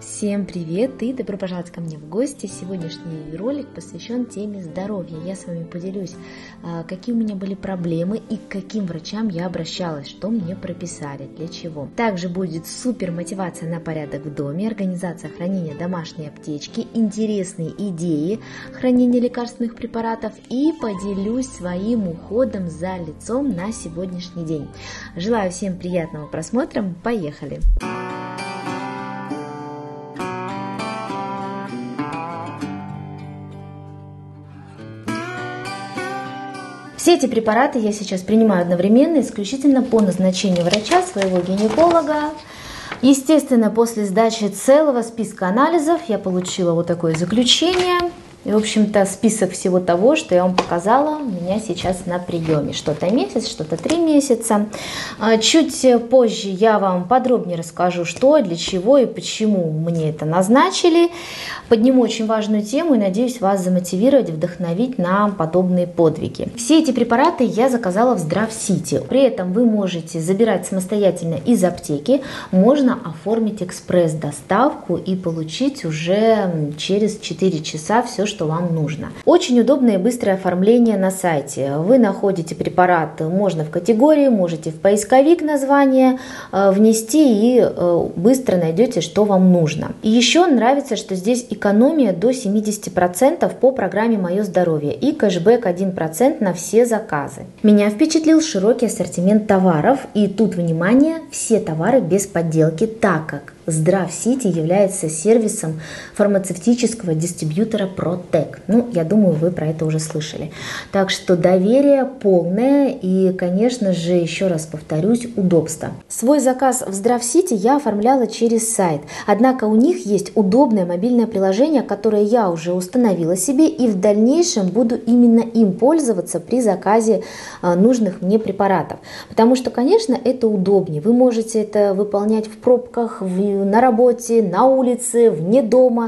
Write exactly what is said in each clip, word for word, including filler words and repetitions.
Всем привет и добро пожаловать ко мне в гости. Сегодняшний ролик посвящен теме здоровья. Я с вами поделюсь, какие у меня были проблемы и к каким врачам я обращалась, что мне прописали, для чего. Также будет супер мотивация на порядок в доме, организация хранения домашней аптечки, интересные идеи хранения лекарственных препаратов и поделюсь своим уходом за лицом на сегодняшний день. Желаю всем приятного просмотра. Поехали! Все эти препараты я сейчас принимаю одновременно, исключительно по назначению врача, своего гинеколога. Естественно, после сдачи целого списка анализов я получила вот такое заключение. И, в общем-то, список всего того, что я вам показала, у меня сейчас на приеме. Что-то месяц, что-то три месяца. Чуть позже я вам подробнее расскажу, что, для чего и почему мне это назначили. Подниму очень важную тему и надеюсь вас замотивировать, вдохновить на подобные подвиги. Все эти препараты я заказала в Здравсити. При этом вы можете забирать самостоятельно из аптеки. Можно оформить экспресс-доставку и получить уже через четыре часа все, что что вам нужно. Очень удобное и быстрое оформление на сайте. Вы находите препарат, можно в категории, можете в поисковик название внести и быстро найдете, что вам нужно. И еще нравится, что здесь экономия до семидесяти процентов по программе «Мое здоровье» и кэшбэк один процент на все заказы. Меня впечатлил широкий ассортимент товаров, и тут, внимание, все товары без подделки, так как Здравсити является сервисом фармацевтического дистрибьютора Протек. Ну, я думаю, вы про это уже слышали. Так что доверие полное и, конечно же, еще раз повторюсь, удобство. Свой заказ в Здравсити я оформляла через сайт. Однако у них есть удобное мобильное приложение, которое я уже установила себе и в дальнейшем буду именно им пользоваться при заказе нужных мне препаратов. Потому что, конечно, это удобнее. Вы можете это выполнять в пробках, в на работе, на улице, вне дома,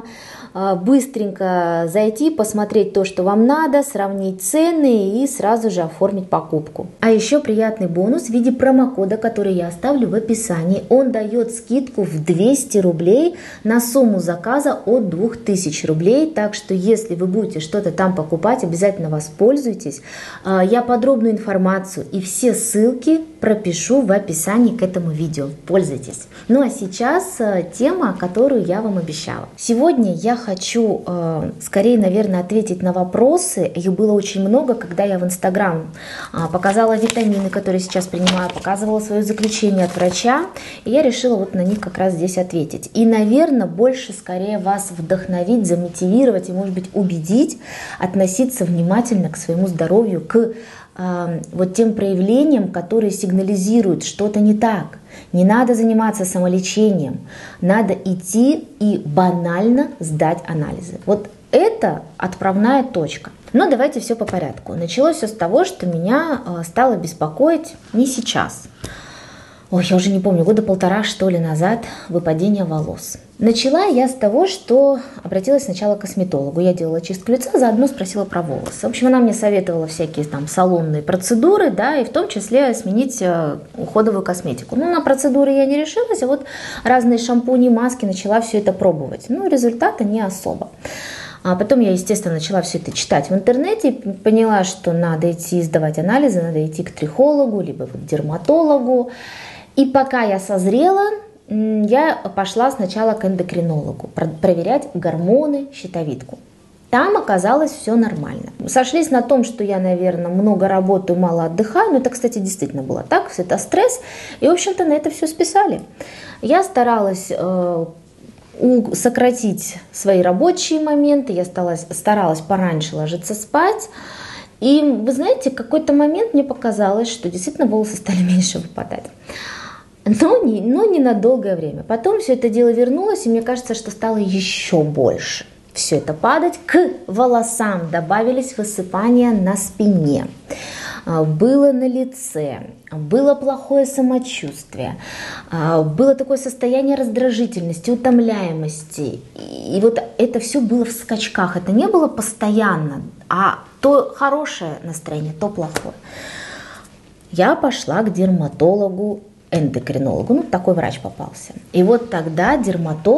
быстренько зайти, посмотреть то, что вам надо, сравнить цены и сразу же оформить покупку. А еще приятный бонус в виде промокода, который я оставлю в описании. Он дает скидку в двести рублей на сумму заказа от двух тысяч рублей. Так что если вы будете что-то там покупать, обязательно воспользуйтесь. Я подробную информацию и все ссылки пропишу в описании к этому видео. Пользуйтесь. Ну а сейчас тема, которую я вам обещала. Сегодня я хочу э, скорее, наверное, ответить на вопросы. Их было очень много, когда я в Инстаграм э, показала витамины, которые сейчас принимаю, показывала свое заключение от врача, и я решила вот на них как раз здесь ответить. И, наверное, больше скорее вас вдохновить, замотивировать и, может быть, убедить относиться внимательно к своему здоровью, к э, вот тем проявлениям, которые сигнализируют, что-то не так. Не надо заниматься самолечением, надо идти и банально сдать анализы. Вот это отправная точка. Но давайте все по порядку. Началось все с того, что меня стало беспокоить не сейчас. Ой, я уже не помню, года полтора, что ли, назад выпадение волос. Начала я с того, что обратилась сначала к косметологу. Я делала чистку лица, заодно спросила про волосы. В общем, она мне советовала всякие там салонные процедуры, да, и в том числе сменить уходовую косметику. Ну, на процедуры я не решилась, а вот разные шампуни, маски начала все это пробовать. Ну, результата не особо. А потом я, естественно, начала все это читать в интернете, поняла, что надо идти сдавать анализы, надо идти к трихологу, либо вот к дерматологу. И пока я созрела, я пошла сначала к эндокринологу проверять гормоны, щитовидку. Там оказалось все нормально. Сошлись на том, что я, наверное, много работаю, мало отдыхаю. Но это, кстати, действительно было так, все это стресс. И, в общем-то, на это все списали. Я старалась э, сократить свои рабочие моменты, я старалась, старалась пораньше ложиться спать. И, вы знаете, в какой-то момент мне показалось, что действительно волосы стали меньше выпадать. Но не, но не на долгое время. Потом все это дело вернулось, и мне кажется, что стало еще больше. Все это падать. К волосам добавились высыпания на спине. Было на лице, было плохое самочувствие, было такое состояние раздражительности, утомляемости. И вот это все было в скачках. Это не было постоянно, а то хорошее настроение, то плохое. Я пошла к дерматологу, эндокринологу, ну такой врач попался. И вот тогда дерматолог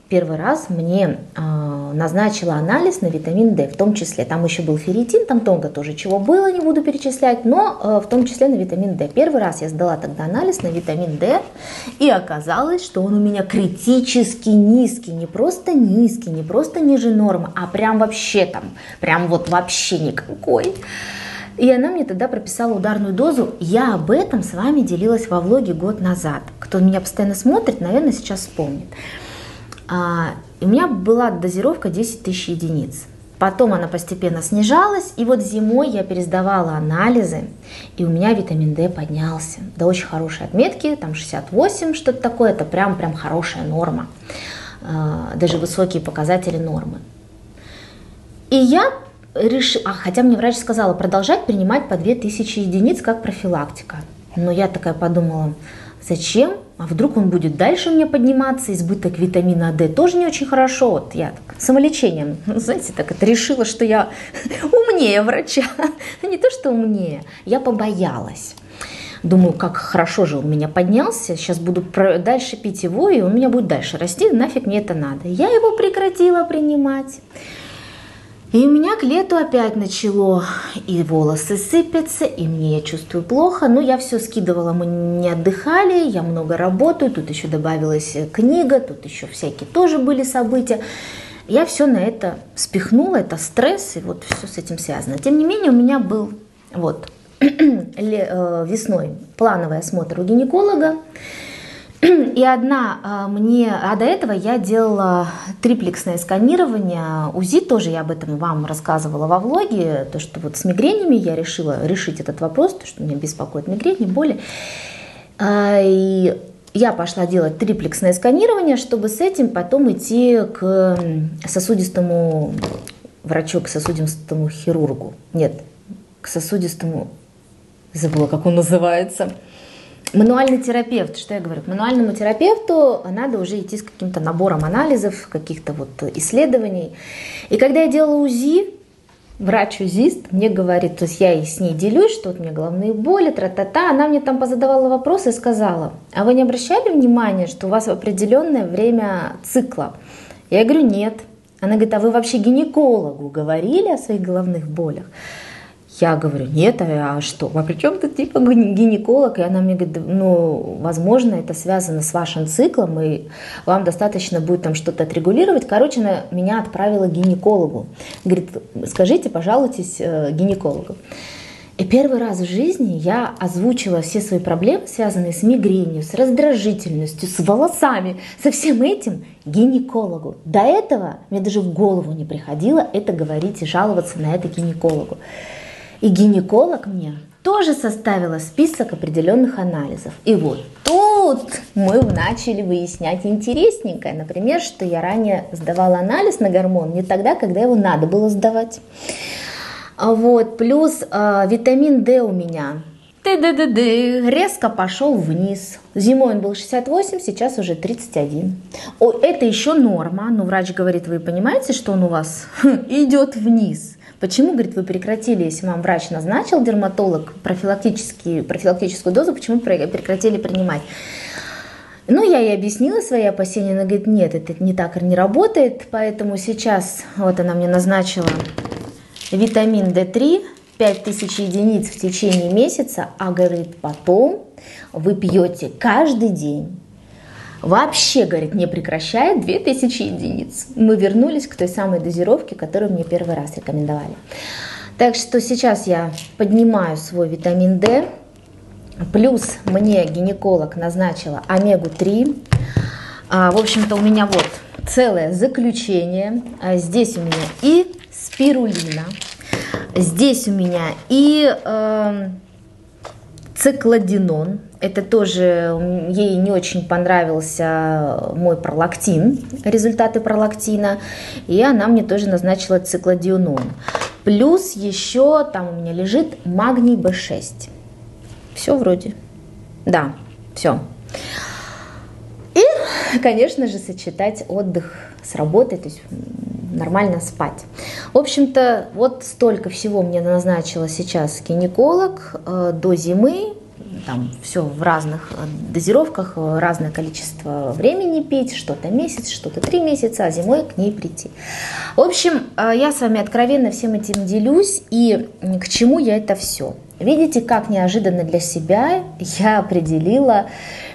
первый раз мне э, назначила анализ на витамин D, в том числе. Там еще был ферритин, там много тоже чего было, не буду перечислять, но э, в том числе на витамин D. Первый раз я сдала тогда анализ на витамин D, и оказалось, что он у меня критически низкий, не просто низкий, не просто ниже нормы, а прям вообще там, прям вот вообще никакой. И она мне тогда прописала ударную дозу. Я об этом с вами делилась во влоге год назад. Кто меня постоянно смотрит, наверное, сейчас вспомнит. А, у меня была дозировка десять тысяч единиц. Потом она постепенно снижалась, и вот зимой я пересдавала анализы, и у меня витамин D поднялся до очень хорошей отметки, там шестьдесят восемь, что-то такое, это прям, прям хорошая норма, а, даже высокие показатели нормы. И я решила, а, хотя мне врач сказала продолжать принимать по две тысячи единиц как профилактика, но я такая подумала, зачем? А вдруг он будет дальше у меня подниматься, избыток витамина D тоже не очень хорошо. Вот я так, самолечением, знаете, так это решила, что я умнее врача. Не то, что умнее, я побоялась. Думаю, как хорошо же он у меня поднялся, сейчас буду дальше пить его, и он у меня будет дальше расти, нафиг мне это надо. Я его прекратила принимать. И у меня к лету опять начало, и волосы сыпятся, и мне, я чувствую, плохо. Но я все скидывала, мы не отдыхали, я много работаю, тут еще добавилась книга, тут еще всякие тоже были события. Я все на это спихнула, это стресс, и вот все с этим связано. Тем не менее, у меня был вот весной плановый осмотр у гинеколога. И одна мне, а до этого я делала триплексное сканирование, УЗИ, тоже я об этом вам рассказывала во влоге, то, что вот с мигренями я решила решить этот вопрос, то, что меня беспокоит мигрень, боли. И я пошла делать триплексное сканирование, чтобы с этим потом идти к сосудистому врачу, к сосудистому хирургу. Нет, к сосудистому, забыла, как он называется. Мануальный терапевт, что я говорю, к мануальному терапевту надо уже идти с каким-то набором анализов, каких-то вот исследований. И когда я делала УЗИ, врач-узист мне говорит, то есть я и с ней делюсь, что вот у меня головные боли, тра-та-та, она мне там позадавала вопросы и сказала, а вы не обращали внимания, что у вас в определенное время цикла? Я говорю, нет. Она говорит, а вы вообще гинекологу говорили о своих головных болях? Я говорю, нет, а что? А при чем тут типа гинеколог? И она мне говорит, ну, возможно, это связано с вашим циклом, и вам достаточно будет там что-то отрегулировать. Короче, она меня отправила к гинекологу. Говорит, скажите, пожалуйтесь гинекологу. И первый раз в жизни я озвучила все свои проблемы, связанные с мигренью, с раздражительностью, с волосами, со всем этим гинекологу. До этого мне даже в голову не приходило это говорить и жаловаться на это гинекологу. И гинеколог мне тоже составила список определенных анализов. И вот тут мы начали выяснять интересненькое. Например, что я ранее сдавала анализ на гормон не тогда, когда его надо было сдавать. Вот. Плюс э, витамин D у меня ты-ды-ды-ды, резко пошел вниз. Зимой он был шестьдесят восемь, сейчас уже тридцать один. О, это еще норма. Но врач говорит, вы понимаете, что он у вас идет вниз? Почему, говорит, вы прекратили, если вам врач назначил, дерматолог, профилактическую дозу, почему прекратили принимать? Ну, я ей объяснила свои опасения, она говорит, нет, это не так не работает, поэтому сейчас вот она мне назначила витамин дэ три, пять тысяч единиц в течение месяца, а говорит, потом вы пьете каждый день. Вообще, говорит, не прекращает две тысячи единиц. Мы вернулись к той самой дозировке, которую мне первый раз рекомендовали. Так что сейчас я поднимаю свой витамин D. Плюс мне гинеколог назначила омегу три. А, в общем-то, у меня вот целое заключение. А здесь у меня и спирулина. Здесь у меня и э, циклодинон. Это тоже, ей не очень понравился мой пролактин, результаты пролактина, и она мне тоже назначила циклодинон. Плюс еще там у меня лежит магний бэ шесть. Все вроде. Да, все. И, конечно же, сочетать отдых с работой, то есть нормально спать. В общем-то, вот столько всего мне назначила сейчас гинеколог э, до зимы. там все в разных дозировках, разное количество времени пить, что-то месяц, что-то три месяца, а зимой к ней прийти. В общем, я с вами откровенно всем этим делюсь, и к чему я это все. Видите, как неожиданно для себя я определила,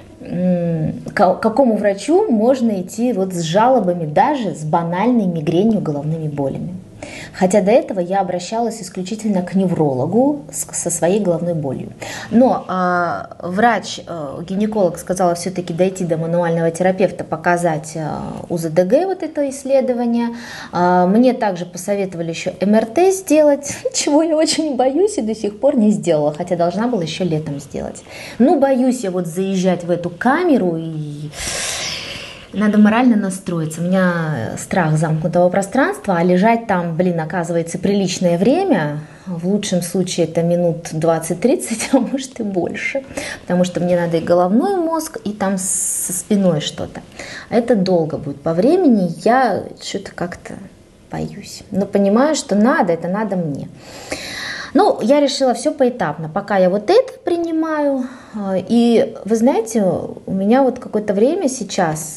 к какому врачу можно идти вот с жалобами, даже с банальной мигренью, головными болями. Хотя до этого я обращалась исключительно к неврологу со своей головной болью. Но э, врач-гинеколог э, сказала все-таки дойти до мануального терапевта, показать э, УЗДГ, вот это исследование. Э, мне также посоветовали еще эм эр тэ сделать, чего я очень боюсь и до сих пор не сделала, хотя должна была еще летом сделать. Ну, боюсь я вот заезжать в эту камеру и... Надо морально настроиться. У меня страх замкнутого пространства, а лежать там, блин, оказывается, приличное время. В лучшем случае это минут двадцать-тридцать, а может и больше. Потому что мне надо и головной мозг, и там со спиной что-то. А это долго будет по времени. Я что-то как-то боюсь. Но понимаю, что надо, это надо мне. Ну, я решила все поэтапно. Пока я вот это принимаю. И вы знаете, у меня вот какое-то время сейчас...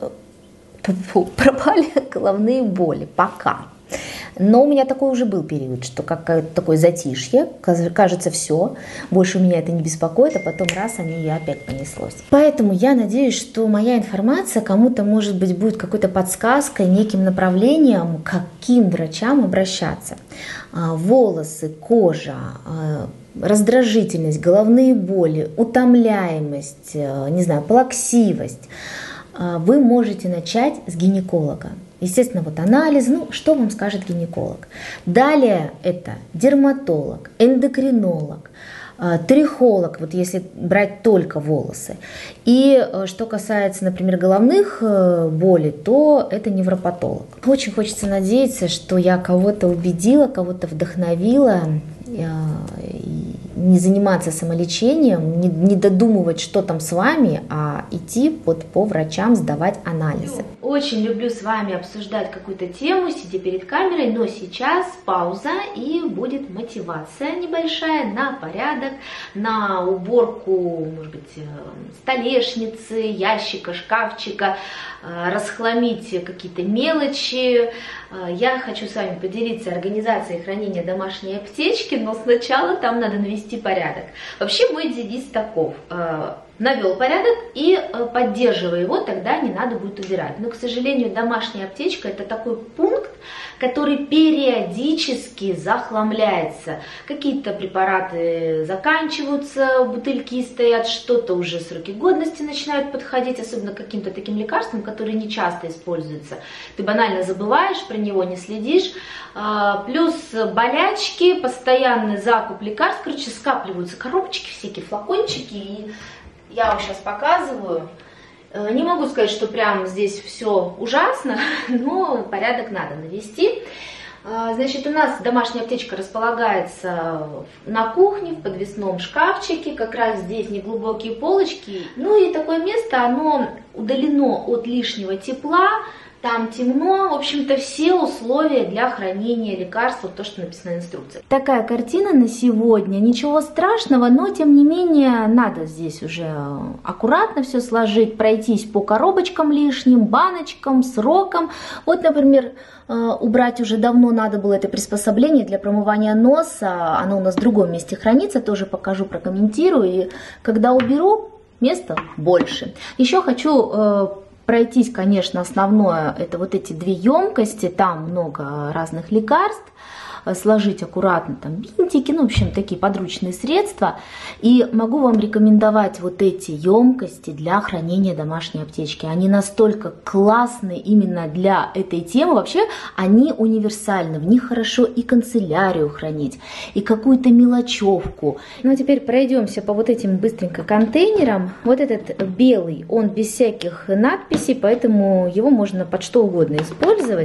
пропали головные боли, пока. Но у меня такой уже был период, что как такое затишье, кажется, все, больше меня это не беспокоит, а потом раз, они и опять понеслось. Поэтому я надеюсь, что моя информация кому-то, может быть, будет какой-то подсказкой, неким направлением, к каким врачам обращаться. Волосы, кожа, раздражительность, головные боли, утомляемость, не знаю, плаксивость. Вы можете начать с гинеколога. Естественно, вот анализ, ну, что вам скажет гинеколог. Далее это дерматолог, эндокринолог, трихолог, вот если брать только волосы. И что касается, например, головных болей, то это невропатолог. Очень хочется надеяться, что я кого-то убедила, кого-то вдохновила, не заниматься самолечением, не, не додумывать, что там с вами, а идти под, по врачам, сдавать анализы. Очень люблю с вами обсуждать какую-то тему, сидя перед камерой, но сейчас пауза и будет мотивация небольшая на порядок, на уборку, может быть, столешницы, ящика, шкафчика, расхламить какие-то мелочи. Я хочу с вами поделиться организацией хранения домашней аптечки, но сначала там надо навести порядок. Вообще мой девиз таков: навел порядок и поддерживай его, тогда не надо будет убирать. Но, к сожалению, домашняя аптечка — это такой пункт, который периодически захламляется. Какие-то препараты заканчиваются, бутыльки стоят, что-то уже сроки годности начинают подходить, особенно к каким-то таким лекарствам, которые не часто используются. Ты банально забываешь, про него не следишь. Плюс болячки, постоянный закуп лекарств, короче, скапливаются коробочки, всякие флакончики. И я вам сейчас показываю. Не могу сказать, что прям здесь все ужасно, но порядок надо навести. Значит, у нас домашняя аптечка располагается на кухне, в подвесном шкафчике, как раз здесь неглубокие полочки. Ну и такое место, оно удалено от лишнего тепла, там темно, в общем-то, все условия для хранения лекарств, то, что написано в инструкции. Такая картина на сегодня, ничего страшного, но, тем не менее, надо здесь уже аккуратно все сложить, пройтись по коробочкам лишним, баночкам, срокам. Вот, например, убрать уже давно надо было это приспособление для промывания носа, оно у нас в другом месте хранится, тоже покажу, прокомментирую, и когда уберу, места больше. Еще хочу пройтись, конечно, основное, это вот эти две емкости, там много разных лекарств, сложить аккуратно там бинтики, ну, в общем, такие подручные средства. И могу вам рекомендовать вот эти емкости для хранения домашней аптечки. Они настолько классные именно для этой темы. Вообще, они универсальны, в них хорошо и канцелярию хранить, и какую-то мелочевку. Ну, а теперь пройдемся по вот этим быстренько контейнерам. Вот этот белый, он без всяких надписей, поэтому его можно под что угодно использовать.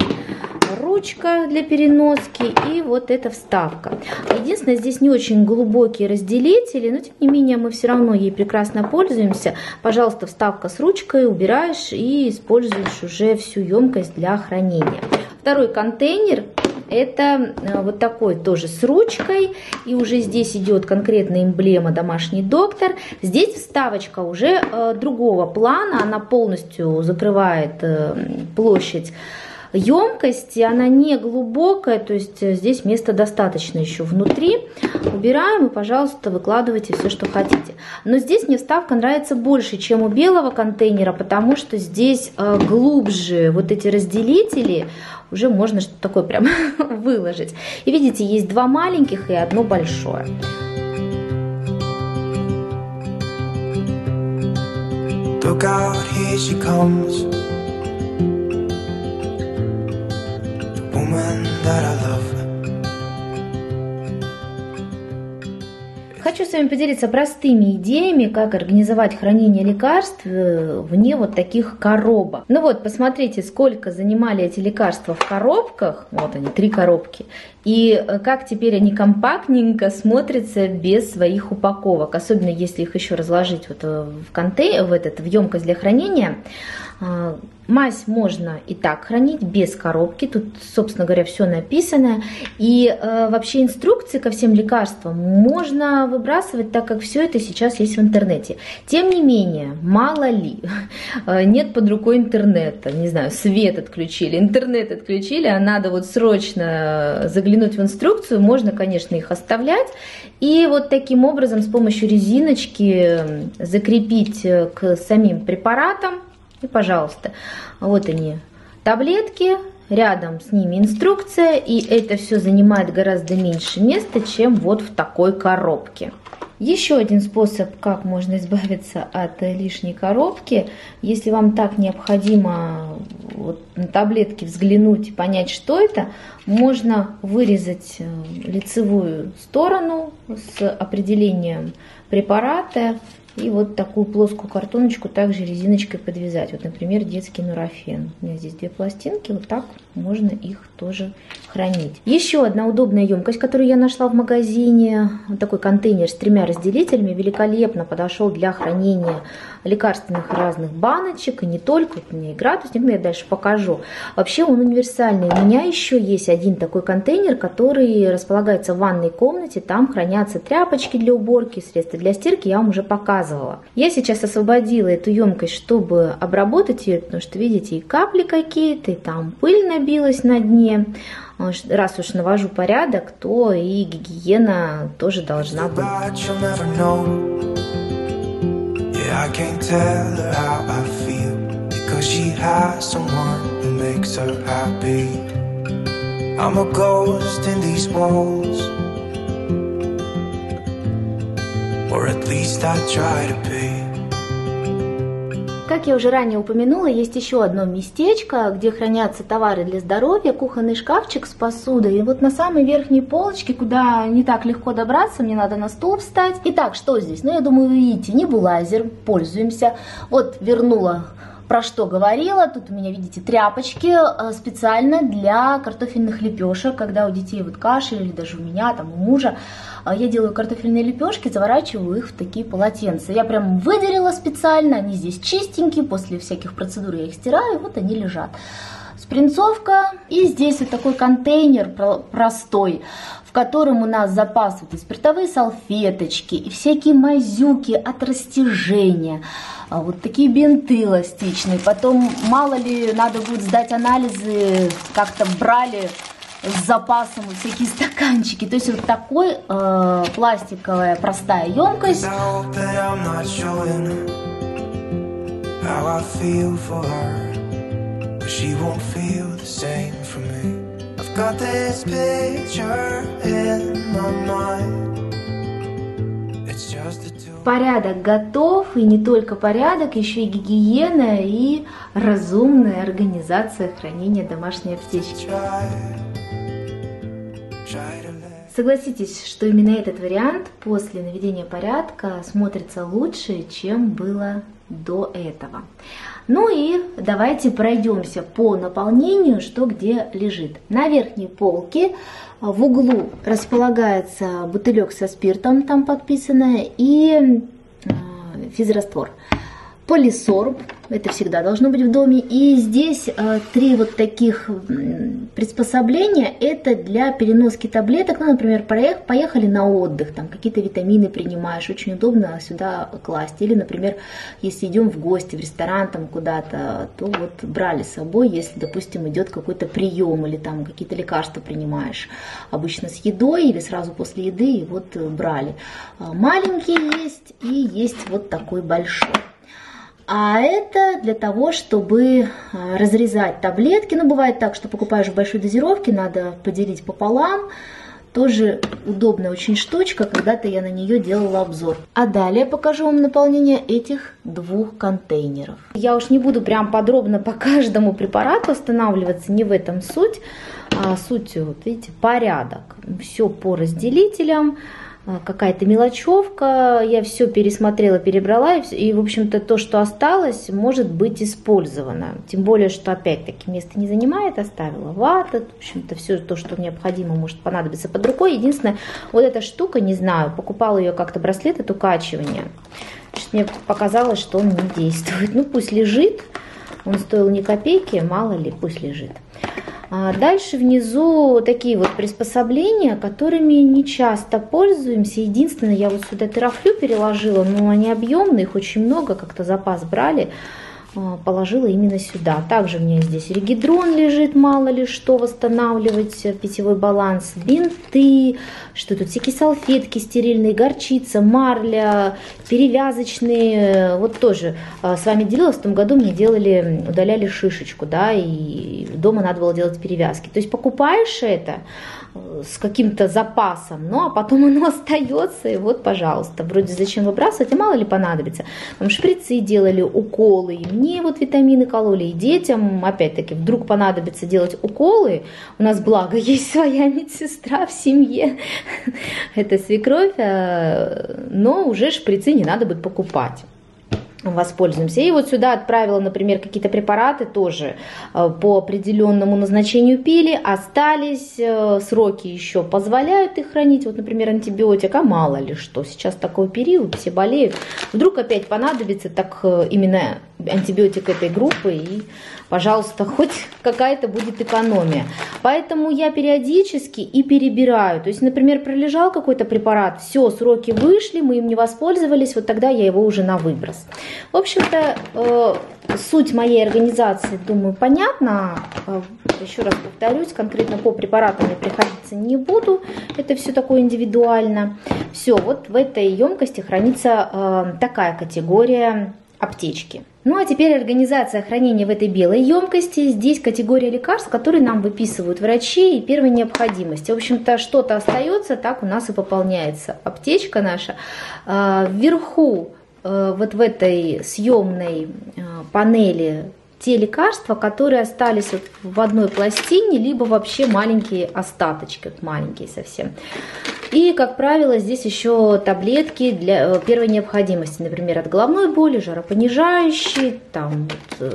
Ручка для переноски и вот эта вставка. Единственное, здесь не очень глубокие разделители, но тем не менее мы все равно ей прекрасно пользуемся. Пожалуйста, вставка с ручкой, убираешь и используешь уже всю емкость для хранения. Второй контейнер это вот такой тоже с ручкой, и уже здесь идет конкретная эмблема «Домашний доктор». Здесь вставочка уже другого плана, она полностью закрывает площадь емкости, она не глубокая, то есть здесь места достаточно еще внутри. Убираем и, пожалуйста, выкладывайте все, что хотите. Но здесь мне вставка нравится больше, чем у белого контейнера, потому что здесь глубже вот эти разделители, уже можно что-то такое прям выложить. И видите, есть два маленьких и одно большое. Look out, here she comes. Хочу с вами поделиться простыми идеями, как организовать хранение лекарств вне вот таких коробок. Ну вот, посмотрите, сколько занимали эти лекарства в коробках. Вот они, три коробки. И как теперь они компактненько смотрятся без своих упаковок. Особенно если их еще разложить вот в контейнер, в, этот, в емкость для хранения. Мазь можно и так хранить, без коробки. Тут, собственно говоря, все написано. И э, вообще инструкции ко всем лекарствам можно выбрасывать, так как все это сейчас есть в интернете. Тем не менее, мало ли, нет под рукой интернета, не знаю, свет отключили, интернет отключили, а надо вот срочно заглянуть в инструкцию, можно, конечно, их оставлять. И вот таким образом с помощью резиночки закрепить к самим препаратам. И, пожалуйста, вот они, таблетки, рядом с ними инструкция, и это все занимает гораздо меньше места, чем вот в такой коробке. Еще один способ, как можно избавиться от лишней коробки, если вам так необходимо вот на таблетки взглянуть и понять, что это, можно вырезать лицевую сторону с определением препарата, и вот такую плоскую картоночку также резиночкой подвязать. Вот, например, детский нурофен. У меня здесь две пластинки, вот так можно их тоже хранить. Еще одна удобная емкость, которую я нашла в магазине. Вот такой контейнер с тремя разделителями. Великолепно подошел для хранения лекарственных разных баночек. И не только. Вот у меня и градусник, но я дальше покажу. Вообще он универсальный. У меня еще есть один такой контейнер, который располагается в ванной комнате. Там хранятся тряпочки для уборки, средства для стирки. Я вам уже показывала. Я сейчас освободила эту емкость, чтобы обработать ее, потому что, видите, и капли какие-то, и там пыль набилась на дне. Раз уж навожу порядок, то и гигиена тоже должна быть. Как я уже ранее упомянула, есть еще одно местечко, где хранятся товары для здоровья, кухонный шкафчик с посудой. И вот на самой верхней полочке, куда не так легко добраться, мне надо на стул встать. Итак, что здесь? Ну, я думаю, вы видите, небулайзер, пользуемся. Вот вернула, про что говорила. Тут у меня, видите, тряпочки специально для картофельных лепешек, когда у детей вот кашель, или даже у меня, там, у мужа. Я делаю картофельные лепешки, заворачиваю их в такие полотенца. Я прям выделила специально, они здесь чистенькие, после всяких процедур я их стираю, вот они лежат. Спринцовка, и здесь вот такой контейнер простой, в котором у нас запас вот и спиртовые салфеточки, и всякие мазюки от растяжения. Вот такие бинты эластичные. Потом, мало ли, надо будет сдать анализы, как-то брали с запасом вот всякие стаканчики. То есть вот такой э, пластиковая простая емкость. Порядок готов, и не только порядок, еще и гигиена и разумная организация хранения домашней аптечки. Согласитесь, что именно этот вариант после наведения порядка смотрится лучше, чем было до этого. Ну и давайте пройдемся по наполнению, что где лежит. На верхней полке в углу располагается бутылек со спиртом, там подписано, и физраствор. Полисорб, это всегда должно быть в доме. И здесь три вот таких приспособление это для переноски таблеток, ну, например, поехали на отдых, там какие-то витамины принимаешь, очень удобно сюда класть. Или, например, если идем в гости, в ресторан там куда-то, то вот брали с собой, если, допустим, идет какой-то прием или там какие-то лекарства принимаешь, обычно с едой или сразу после еды, и вот брали. Маленькие есть и есть вот такой большой. А это для того, чтобы разрезать таблетки. Ну, бывает так, что покупаешь в большой дозировке, надо поделить пополам. Тоже удобная очень штучка, когда-то я на нее делала обзор. А далее покажу вам наполнение этих двух контейнеров. Я уж не буду прям подробно по каждому препарату останавливаться, не в этом суть. А суть, вот видите, порядок. Все по разделителям. Какая-то мелочевка, я все пересмотрела, перебрала, и, и в общем-то, то, что осталось, может быть использовано. Тем более, что, опять-таки, место не занимает, оставила вата, в общем-то, все то, что необходимо, может понадобиться под рукой. Единственное, вот эта штука, не знаю, покупала ее как-то, браслет от укачивания. Мне показалось, что он не действует. Ну, пусть лежит, он стоил ни копейки, мало ли, пусть лежит. Дальше внизу такие вот приспособления, которыми не часто пользуемся. Единственное, я вот сюда терафлю переложила, но они объемные, их очень много, как-то запас брали, положила именно сюда. Также у меня здесь регидрон лежит, мало ли что, восстанавливать питьевой баланс, бинты, что тут всякие салфетки стерильные, горчица, марля, перевязочные. Вот тоже с вами делилась, в том году мне делали, удаляли шишечку, да, и дома надо было делать перевязки. То есть покупаешь это с каким-то запасом, ну а потом оно остается, и вот, пожалуйста, вроде зачем выбрасывать, а мало ли понадобится. Там шприцы делали, уколы, и мне вот витамины кололи, и детям, опять-таки, вдруг понадобится делать уколы, у нас, благо, есть своя медсестра в семье, это свекровь, но уже шприцы не надо будет покупать. Воспользуемся. И вот сюда отправила, например, какие-то препараты тоже по определенному назначению пили, остались, сроки еще позволяют их хранить, вот, например, антибиотик, а мало ли что, сейчас такой период, все болеют, вдруг опять понадобится так именно антибиотик этой группы, и, пожалуйста, хоть какая-то будет экономия. Поэтому я периодически и перебираю, то есть, например, пролежал какой-то препарат, все, сроки вышли, мы им не воспользовались, вот тогда я его уже на выброс. В общем-то, э, суть моей организации, думаю, понятна. Э, еще раз повторюсь, конкретно по препаратам я приходиться не буду. Это все такое индивидуально. Все, вот в этой емкости хранится э, такая категория аптечки. Ну а теперь организация хранения в этой белой емкости. Здесь категория лекарств, которые нам выписывают врачи и первой необходимости. В общем-то, что-то остается, так у нас и пополняется аптечка наша. Э, вверху вот в этой съемной панели те лекарства, которые остались вот в одной пластине, либо вообще маленькие остаточки, маленькие совсем. И, как правило, здесь еще таблетки для первой необходимости, например, от головной боли, жаропонижающие, там,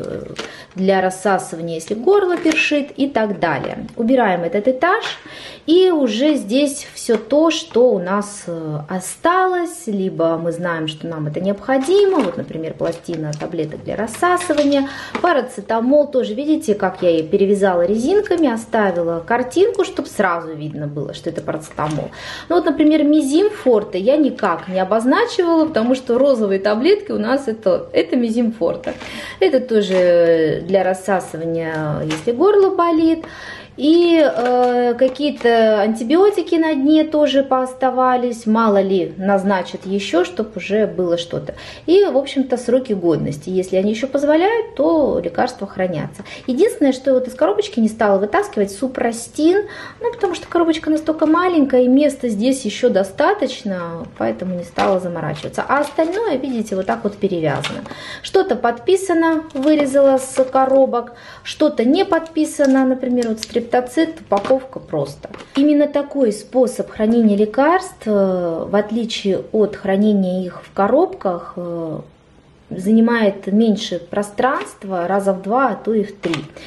для рассасывания, если горло першит и так далее. Убираем этот этаж, и уже здесь все то, что у нас осталось, либо мы знаем, что нам это необходимо, вот, например, пластина таблеток для рассасывания, парацетамол, тоже видите, как я ее перевязала резинками, оставила картинку, чтобы сразу видно было, что это парацетамол. Ну вот, например, Мизим Форте я никак не обозначивала, потому что розовые таблетки у нас это, это Мизим Форте. Это тоже для рассасывания, если горло болит. И э, какие-то антибиотики на дне тоже пооставались, мало ли назначат еще, чтобы уже было что-то. И, в общем-то, сроки годности. Если они еще позволяют, то лекарства хранятся. Единственное, что я вот из коробочки не стала вытаскивать, супрастин, ну, потому что коробочка настолько маленькая, и места здесь еще достаточно, поэтому не стала заморачиваться. А остальное, видите, вот так вот перевязано. Что-то подписано, вырезала с коробок, что-то не подписано, например, вот стриптоцит, упаковка просто. Именно такой способ хранения лекарств, в отличие от хранения их в коробках, занимает меньше пространства, раза в два, а то и в три.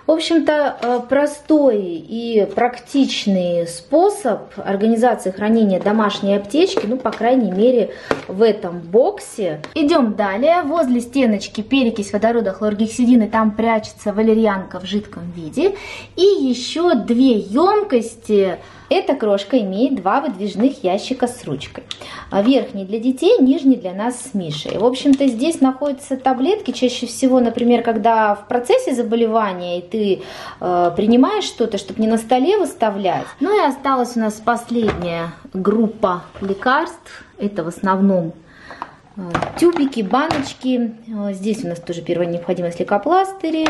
В общем-то, простой и практичный способ организации хранения домашней аптечки, ну, по крайней мере, в этом боксе. Идем далее. Возле стеночки перекись водорода, хлоргексидин, и там прячется валерьянка в жидком виде. И еще две емкости. Эта крошка имеет два выдвижных ящика с ручкой. Верхний для детей, нижний для нас с Мишей. В общем-то, здесь находятся таблетки. Чаще всего, например, когда в процессе заболевания и ты э, принимаешь что-то, чтобы не на столе выставлять. Ну и осталась у нас последняя группа лекарств. Это в основном э, тюбики, баночки. Э, здесь у нас тоже первая необходимость лейкопластыри.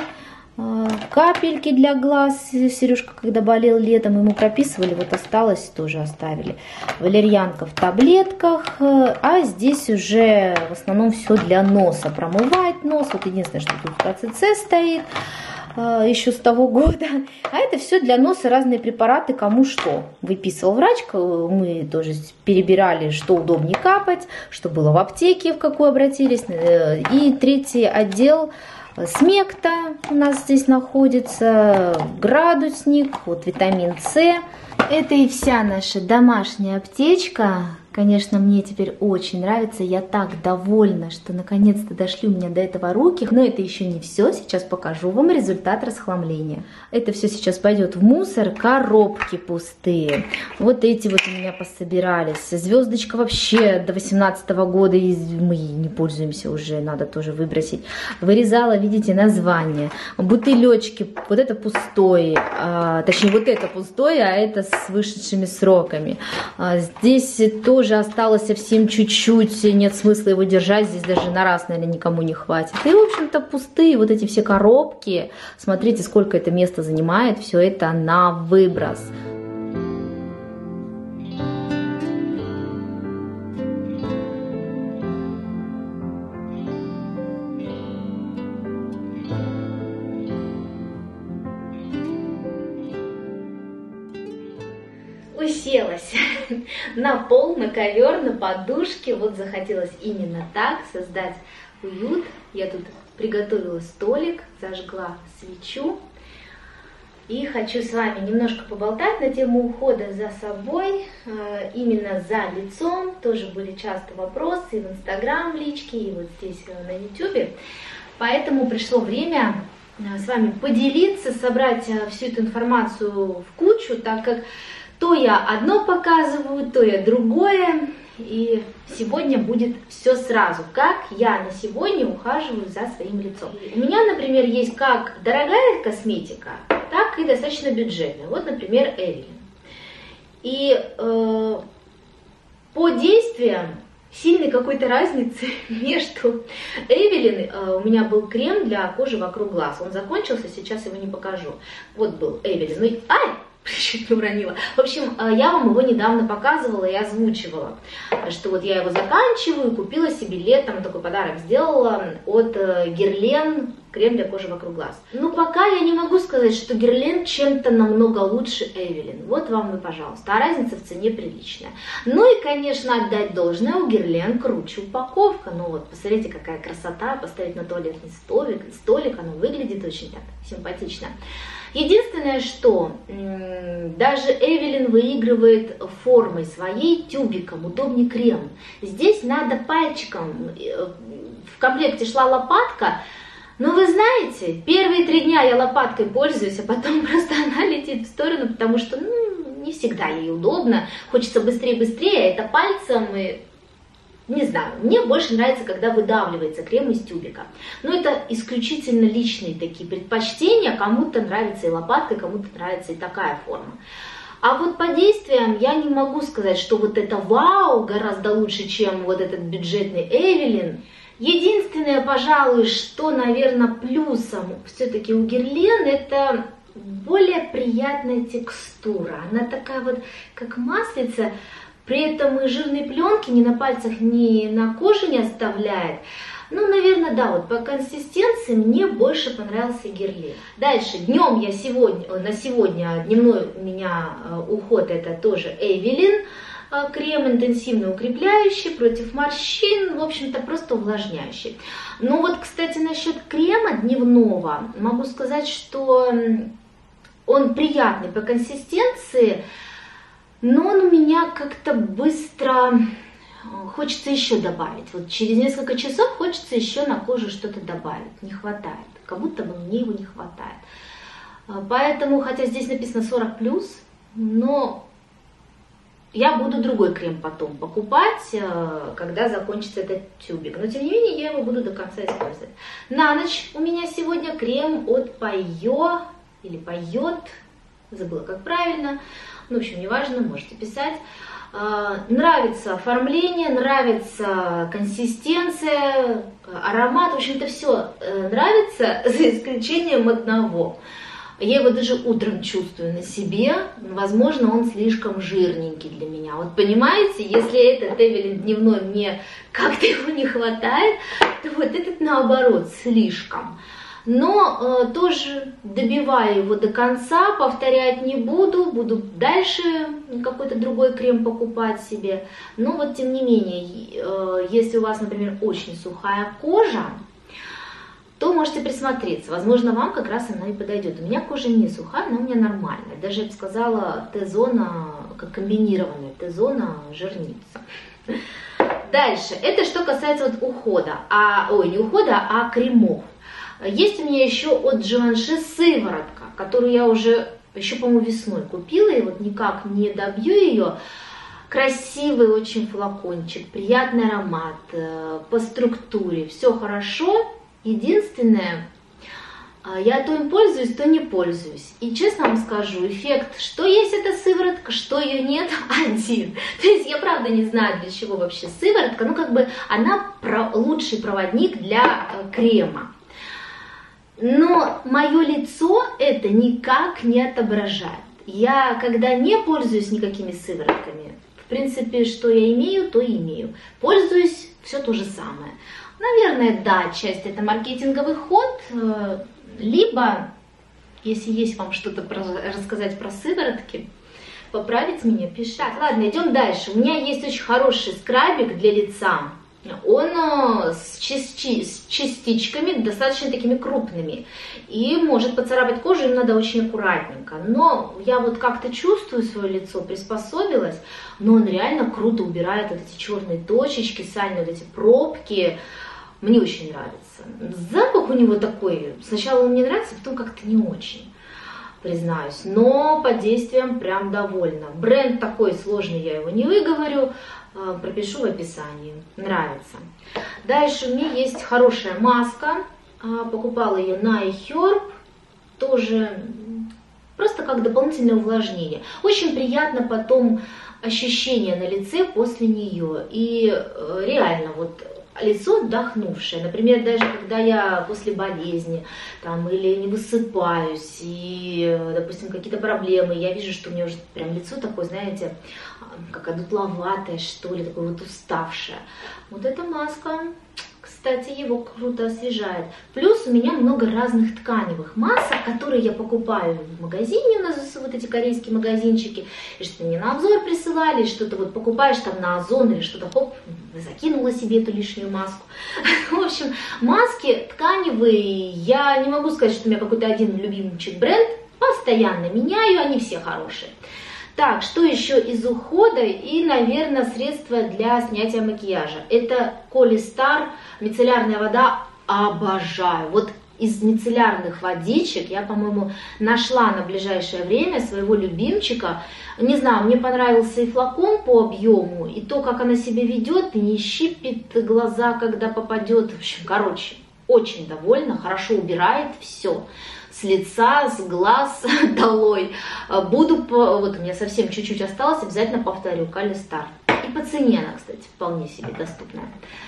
Капельки для глаз. Сережка, когда болел летом, ему прописывали, вот осталось, тоже оставили. Валерьянка в таблетках, а здесь уже в основном все для носа. Промывать нос, вот единственное, что тут КЦЦ стоит еще с того года. А это все для носа, разные препараты, кому что выписывал врач. Мы тоже перебирали, что удобнее капать, что было в аптеке, в какую обратились. И третий отдел — Смекта у нас здесь находится, градусник, вот витамин С. Это и вся наша домашняя аптечка. Конечно, мне теперь очень нравится, я так довольна, что наконец-то дошли у меня до этого руки. Но это еще не все, сейчас покажу вам результат расхламления. Это все сейчас пойдет в мусор, коробки пустые. Вот эти вот у меня пособирались. Звездочка вообще до восемнадцатого года, мы не пользуемся уже, надо тоже выбросить. Вырезала, видите, название. Бутылечки, вот это пустое, а, точнее вот это пустое, а это с вышедшими сроками. А, здесь тоже уже осталось совсем чуть-чуть, нет смысла его держать, здесь даже на раз, наверное, никому не хватит. И, в общем-то, пустые вот эти все коробки, смотрите, сколько это места занимает, все это на выброс. Уселась на пол, на ковер, на подушке. Вот захотелось именно так создать уют. Я тут приготовила столик, зажгла свечу. И хочу с вами немножко поболтать на тему ухода за собой, именно за лицом. Тоже были часто вопросы и в Инстаграм, в личке, и вот здесь на Ютубе. Поэтому пришло время с вами поделиться, собрать всю эту информацию в кучу, так как то я одно показываю, то я другое. И сегодня будет все сразу, как я на сегодня ухаживаю за своим лицом. У меня, например, есть как дорогая косметика, так и достаточно бюджетная. Вот, например, Эвелин. И э, по действиям сильной какой-то разницы между Эвелин, э, у меня был крем для кожи вокруг глаз. Он закончился, сейчас его не покажу. Вот был Эвелин. Ну, ай! Чуть не уронила. В общем, я вам его недавно показывала и озвучивала, что вот я его заканчиваю, купила себе летом, такой подарок сделала от Guerlain, крем для кожи вокруг глаз. Но пока я не могу сказать, что Guerlain чем-то намного лучше Эвелин. Вот вам и пожалуйста. А разница в цене приличная. Ну и, конечно, отдать должное, у Guerlain круче упаковка. Ну вот, посмотрите, какая красота. Поставить на туалетный столик, столик, оно выглядит очень так симпатично. Единственное, что даже Эвелин выигрывает формой своей, тюбиком, удобнее крем. Здесь надо пальчиком, в комплекте шла лопатка, но вы знаете, первые три дня я лопаткой пользуюсь, а потом просто она летит в сторону, потому что ну, не всегда ей удобно, хочется быстрее-быстрее, а это пальцем и... Не знаю, мне больше нравится, когда выдавливается крем из тюбика. Но это исключительно личные такие предпочтения. Кому-то нравится и лопатка, кому-то нравится и такая форма. А вот по действиям я не могу сказать, что вот это вау, гораздо лучше, чем вот этот бюджетный Эвелин. Единственное, пожалуй, что, наверное, плюсом все-таки у Guerlain, это более приятная текстура. Она такая вот, как маслица. При этом и жирной пленки ни на пальцах, ни на коже не оставляет. Ну, наверное, да, вот по консистенции мне больше понравился Guerlain. Дальше, днем я сегодня, на сегодня, дневной у меня уход это тоже Эвелин. крем интенсивно укрепляющий, против морщин, в общем-то просто увлажняющий. Ну вот, кстати, насчет крема дневного, могу сказать, что он приятный по консистенции, но он у меня как-то быстро... Хочется еще добавить. Вот через несколько часов хочется еще на кожу что-то добавить. Не хватает. Как будто бы мне его не хватает. Поэтому, хотя здесь написано сорок плюс, но я буду другой крем потом покупать, когда закончится этот тюбик. Но тем не менее я его буду до конца использовать. На ночь у меня сегодня крем от Пайо или Пайот. Забыла как правильно. Ну, в общем, неважно, можете писать. Нравится оформление, нравится консистенция, аромат, в общем-то все нравится, за исключением одного. Я его даже утром чувствую на себе, возможно, он слишком жирненький для меня. Вот понимаете, если этот Эвелин дневной мне как-то его не хватает, то вот этот наоборот слишком. Но э, тоже добиваю его до конца, повторять не буду, буду дальше какой-то другой крем покупать себе. Но вот тем не менее, э, если у вас, например, очень сухая кожа, то можете присмотреться. Возможно, вам как раз она и подойдет. У меня кожа не сухая, она у меня нормальная. Даже, я бы сказала, Т-зона, как комбинированная, Т-зона жирница. Дальше, это что касается вот ухода, а, ой, не ухода, а кремов. Есть у меня еще от Givenchy сыворотка, которую я уже еще, по-моему, весной купила, и вот никак не добью ее. Красивый очень флакончик, приятный аромат, по структуре, все хорошо. Единственное, я то им пользуюсь, то не пользуюсь. И честно вам скажу, эффект, что есть эта сыворотка, что ее нет, один. То есть я правда не знаю, для чего вообще сыворотка, ну как бы она лучший проводник для крема. Но мое лицо это никак не отображает. Я, когда не пользуюсь никакими сыворотками, в принципе, что я имею, то и имею. Пользуюсь, все то же самое. Наверное, да, часть это маркетинговый ход, либо, если есть вам что-то рассказать про сыворотки, поправить меня, пишите. Ладно, идем дальше. У меня есть очень хороший скрабик для лица. Он с, части, с частичками, достаточно такими крупными, и может поцарапать кожу, им надо очень аккуратненько. Но я вот как-то чувствую свое лицо, приспособилась, но он реально круто убирает вот эти черные точечки, сальные вот эти пробки. Мне очень нравится. Запах у него такой, сначала он мне нравится, потом как-то не очень, признаюсь. Но по действиям прям довольна. Бренд такой сложный, я его не выговорю. Пропишу в описании. Нравится. Дальше у меня есть хорошая маска. Покупала ее на iHerb. Тоже просто как дополнительное увлажнение. Очень приятно потом ощущение на лице после нее. И реально вот лицо отдохнувшее. Например, даже когда я после болезни там, или не высыпаюсь, и, допустим, какие-то проблемы, я вижу, что у меня уже прям лицо такое, знаете, как одутловатое, что ли, такое вот уставшее. Вот эта маска, кстати, его круто освежает. Плюс у меня много разных тканевых масок, которые я покупаю в магазине, у нас вот эти корейские магазинчики, и что мне на обзор присылали, что-то вот покупаешь там на Озон или что-то, хоп, закинула себе эту лишнюю маску. В общем, маски тканевые, я не могу сказать, что у меня какой-то один любимчик бренд, постоянно меняю, они все хорошие. Так, что еще из ухода и, наверное, средства для снятия макияжа. Это Колистар, мицеллярная вода, обожаю. Вот из мицеллярных водичек я, по-моему, нашла на ближайшее время своего любимчика. Не знаю, мне понравился и флакон по объему, и то, как она себя ведет, и не щипит глаза, когда попадет. В общем, короче, очень довольна, хорошо убирает все. С лица, с глаз долой. Буду, по... вот у меня совсем чуть-чуть осталось, обязательно повторю, Колистар. И по цене она, кстати, вполне себе доступная.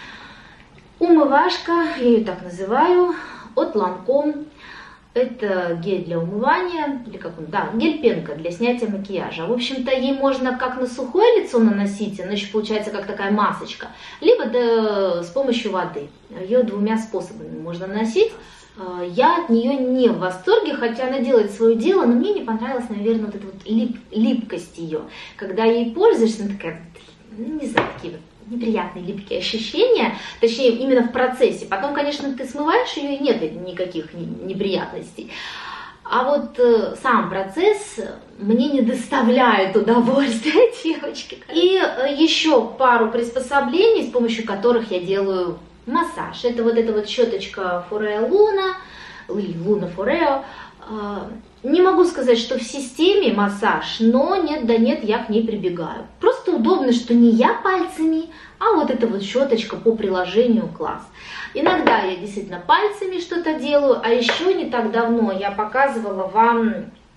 Умывашка, я ее так называю, от Lancome. Это гель для умывания, или как он, да, гель-пенка для снятия макияжа. В общем-то, ей можно как на сухое лицо наносить, она еще получается как такая масочка, либо да, с помощью воды. Ее двумя способами можно наносить. Я от нее не в восторге, хотя она делает свое дело, но мне не понравилась, наверное, вот эта вот лип, липкость ее. Когда ей пользуешься, она такая, ну, не знаю, такие вот неприятные липкие ощущения, точнее, именно в процессе. Потом, конечно, ты смываешь ее, и нет никаких неприятностей. А вот э, сам процесс мне не доставляет удовольствия, девочки. И э, еще пару приспособлений, с помощью которых я делаю массаж. Это вот эта вот щеточка Foreo Luna, или Luna Foreo. Не могу сказать, что в системе массаж, но нет, да нет, я к ней прибегаю. Просто удобно, что не я пальцами, а вот эта вот щеточка по приложению класс. Иногда я действительно пальцами что-то делаю, а еще не так давно я показывала вам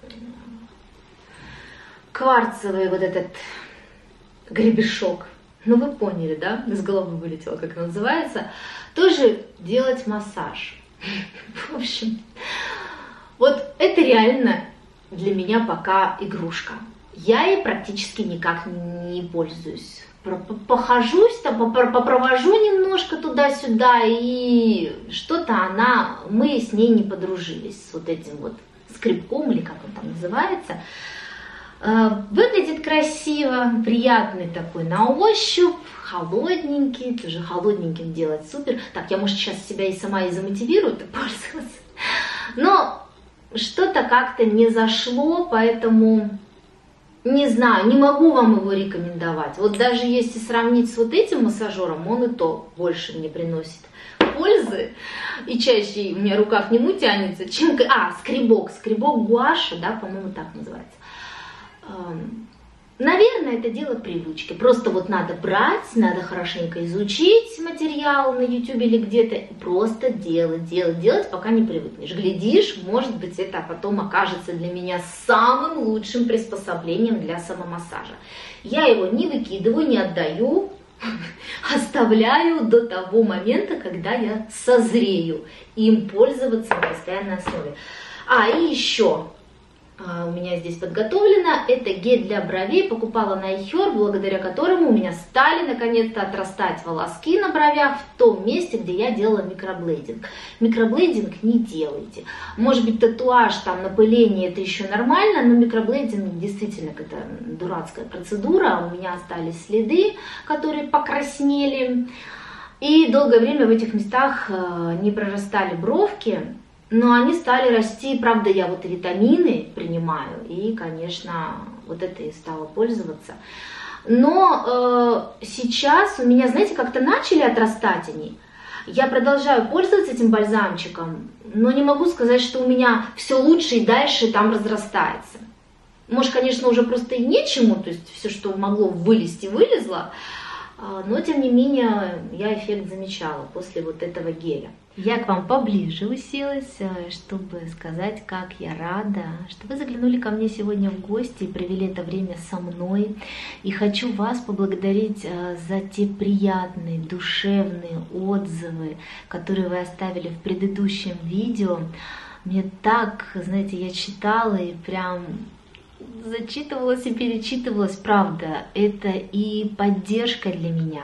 кварцевый вот этот гребешок. Ну, вы поняли, да? Из головы вылетело, как это называется. Тоже делать массаж. В общем, вот это реально для меня пока игрушка. Я ей практически никак не пользуюсь. Похожусь, там, попровожу немножко туда-сюда, и что-то она, мы с ней не подружились, с вот этим вот скребком, или как он там называется. Выглядит красиво, приятный такой на ощупь, холодненький, тоже холодненьким делать супер. Так, я, может, сейчас себя и сама и замотивирую пользоваться. Но что-то как-то не зашло, поэтому не знаю, не могу вам его рекомендовать. Вот даже если сравнить с вот этим массажером, он и то больше мне приносит пользы. И чаще у меня рука к нему тянется, чем... А, скребок, скребок гуаша, да, по-моему, так называется. Наверное, это дело привычки. Просто вот надо брать, надо хорошенько изучить материал на ютубе или где-то, и просто делать, делать, делать, пока не привыкнешь. Глядишь, может быть, это потом окажется для меня самым лучшим приспособлением для самомассажа. Я его не выкидываю, не отдаю, оставляю до того момента, когда я созрею им пользоваться на постоянной основе. А, и еще... у меня здесь подготовлено, это гель для бровей, покупала на iHerb, благодаря которому у меня стали наконец-то отрастать волоски на бровях в том месте, где я делала микроблейдинг. Микроблейдинг не делайте. Может быть, татуаж, там, напыление, это еще нормально, но микроблейдинг действительно это дурацкая процедура, у меня остались следы, которые покраснели, и долгое время в этих местах не прорастали бровки. Но они стали расти, правда, я вот и витамины принимаю, и, конечно, вот это и стала пользоваться. Но э, сейчас у меня, знаете, как-то начали отрастать они. Я продолжаю пользоваться этим бальзамчиком, но не могу сказать, что у меня все лучше и дальше там разрастается. Может, конечно, уже просто и нечему, то есть все, что могло вылезти, вылезло. Но, тем не менее, я эффект замечала после вот этого геля. Я к вам поближе уселась, чтобы сказать, как я рада, что вы заглянули ко мне сегодня в гости и провели это время со мной. И хочу вас поблагодарить за те приятные, душевные отзывы, которые вы оставили в предыдущем видео. Мне так, знаете, я читала и прям... зачитывалась и перечитывалась, правда, это и поддержка для меня,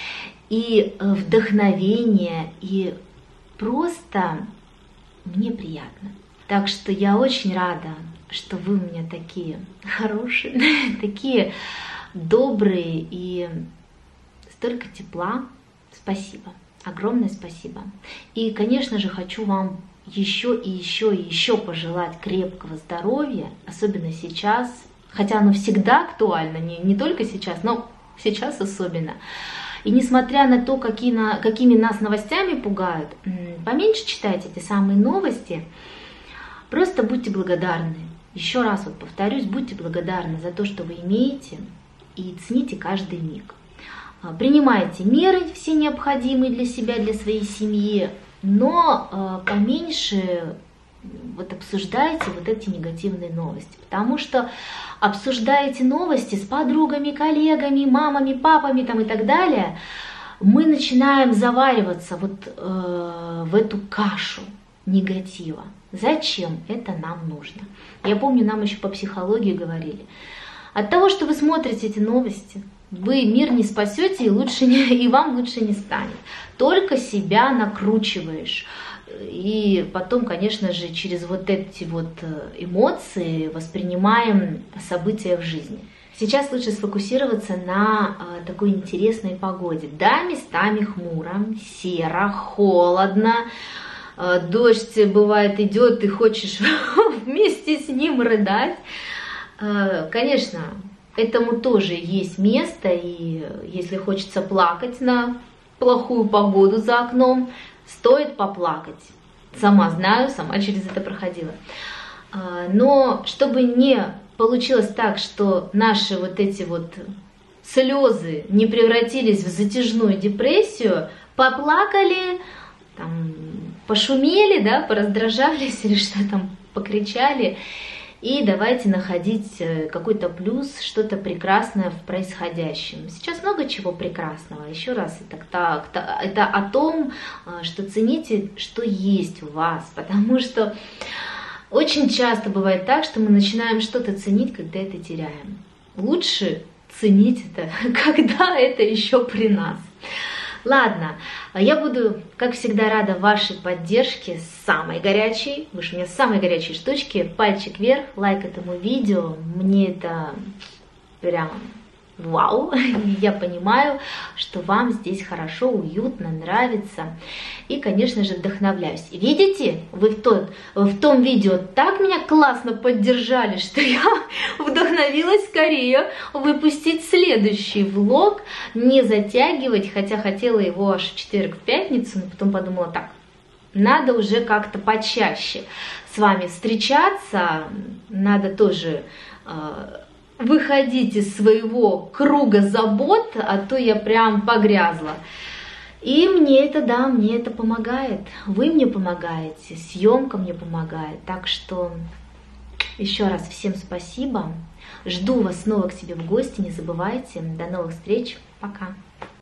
и вдохновение, и просто мне приятно. Так что я очень рада, что вы у меня такие хорошие, такие добрые, и столько тепла. Спасибо, огромное спасибо. И, конечно же, хочу вам еще и еще и еще пожелать крепкого здоровья, особенно сейчас, хотя оно всегда актуально, не, не только сейчас, но сейчас особенно. И несмотря на то, какие на, какими нас новостями пугают, поменьше читайте эти самые новости, просто будьте благодарны. Еще раз вот повторюсь, будьте благодарны за то, что вы имеете, и цените каждый миг. Принимайте меры все необходимые для себя, для своей семьи, но э, поменьше вот обсуждайте вот эти негативные новости, потому что обсуждаете новости с подругами, коллегами, мамами, папами там и так далее, мы начинаем завариваться вот э, в эту кашу негатива. Зачем это нам нужно? Я помню, нам еще по психологии говорили, от того, что вы смотрите эти новости, вы мир не спасете, и, лучше не, и вам лучше не станет. Только себя накручиваешь. И потом, конечно же, через вот эти вот эмоции воспринимаем события в жизни. Сейчас лучше сфокусироваться на э, такой интересной погоде. Да, местами хмуро, серо, холодно, э, дождь бывает идет, и хочешь вместе с ним рыдать. Э, конечно, этому тоже есть место, и если хочется плакать на плохую погоду за окном, стоит поплакать. Сама знаю, сама через это проходила. Э, но чтобы не получилось так, что наши вот эти вот слезы не превратились в затяжную депрессию, поплакали, там, пошумели, да, пораздражались или что там, покричали, и давайте находить какой-то плюс, что-то прекрасное в происходящем. Сейчас много чего прекрасного. Еще раз, это, так, это о том, что цените, что есть у вас, потому что очень часто бывает так, что мы начинаем что-то ценить, когда это теряем. Лучше ценить это, когда это еще при нас. Ладно, я буду, как всегда, рада вашей поддержке, самой горячей. Вы же у меня самые горячие штучки. Пальчик вверх, лайк этому видео. Мне это прям вау. Я понимаю, что вам здесь хорошо, уютно, нравится. И, конечно же, вдохновляюсь. Видите, вы в, тот, в том видео так меня классно поддержали, что я вдохновилась скорее выпустить следующий влог, не затягивать, хотя хотела его аж в четверг, в пятницу, но потом подумала так, надо уже как-то почаще с вами встречаться, надо тоже выходить из своего круга забот, а то я прям погрязла. И мне это, да, мне это помогает. Вы мне помогаете, съемка мне помогает. Так что еще раз всем спасибо. Жду вас снова к себе в гости. Не забывайте. До новых встреч. Пока.